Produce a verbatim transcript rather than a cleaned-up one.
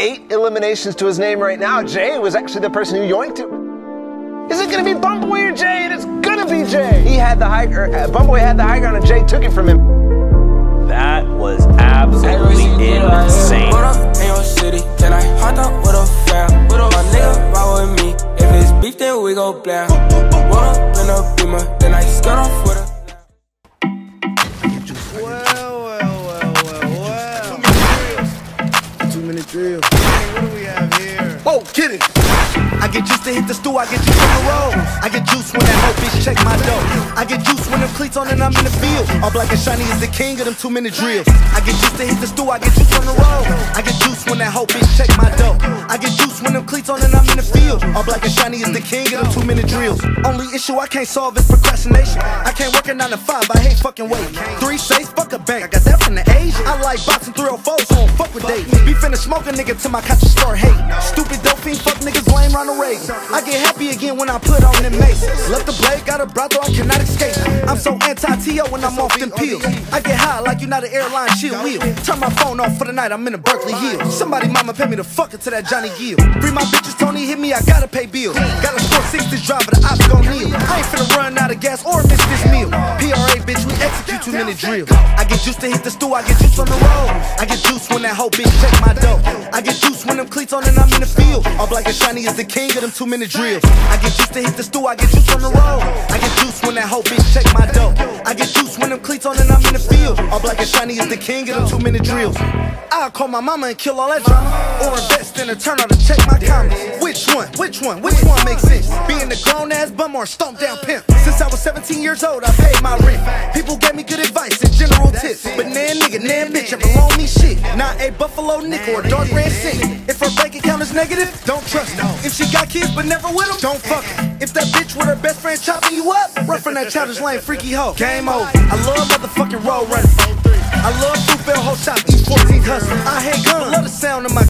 eight eliminations to his name right now. Jay was actually the person who yoinked it. Is it gonna be Bumblebee or Jay? And it's gonna be Jay. He had the high, or, uh, Bumblebee had the high ground and Jay took it from him. That was absolutely insane. What up in your city? Then I hopped up with a fam. With my nigga ride with me. If it's beef, then we go blam. What up in a beamer? Then I skirt off with a. Well, well, well, well, well. Two minute drill. Hey, what do we have here? Whoa, get it. I get juice to hit the stool, I get juice on the road. I get juice when that hoe bitch check my dough. I get juice when them cleats on and I'm in the field. All black and shiny is the king of them two minute drills. I get juice to hit the stool, I get juice on the road. I get juice when that hoe bitch check my dough. I get juice when them cleats on and I'm in the field. All black and shiny is the king of them two minute drills. Only issue I can't solve is procrastination. I can't work a nine to five, I hate fucking wait. Three safe, fuck a bank, I got that from the Asian. I like boxing three oh four, so I don't fuck with dates. Be finna smoke a nigga till my conscience start hating. Stupid dope fiend, fuck niggas lame round the race. I get happy again when I put on them maces. Left the blade, got a brothel, I cannot escape. I'm so anti-T O when I'm off them pills. I get high like United Airlines shield wheel. Turn my phone off for the night, I'm in a Berkeley Hill. Somebody mama pay me to fuck it to that Johnny Gill. Free my bitches, Tony hit me, I gotta pay bills. Gotta score six this drive, but the ops gon' kneel. I ain't finna run out of gas or miss this meal. P R A bitch, we execute two minute drills. I get juice to hit the stool, I get juice on the road. I get juice when that hoe bitch check my dough. I get juice when them cleats on and I'm in the field. All black and shiny is the king of them two minute drills. I get juice to hit the stool, I get juice on the road. I get juice when that hoe bitch check my dough. I get juice when them cleats on and I'm in the field. All black and shiny is the king of them two minute drills. I'll call my mama and kill all that drama, or invest in a turnout to check my comments. Which one? Which one? Which one makes sense? Being a grown ass bum or stomp down pimp? Since I was seventeen years old, I paid my rent. People gave me good advice and general tips, but nan nigga, nan bitch ever loan me shit. Not a buffalo nickel or a dark red cent. If her bank account is negative, don't trust her. If she got kids but never with them, don't fuck her. If that bitch with her best friend chopping you up, run from that childish lane, freaky hoe. Game over. I love motherfucking road running. I love Fruitvale whole shop, East fourteenth hustle. I hate guns, love the sound of my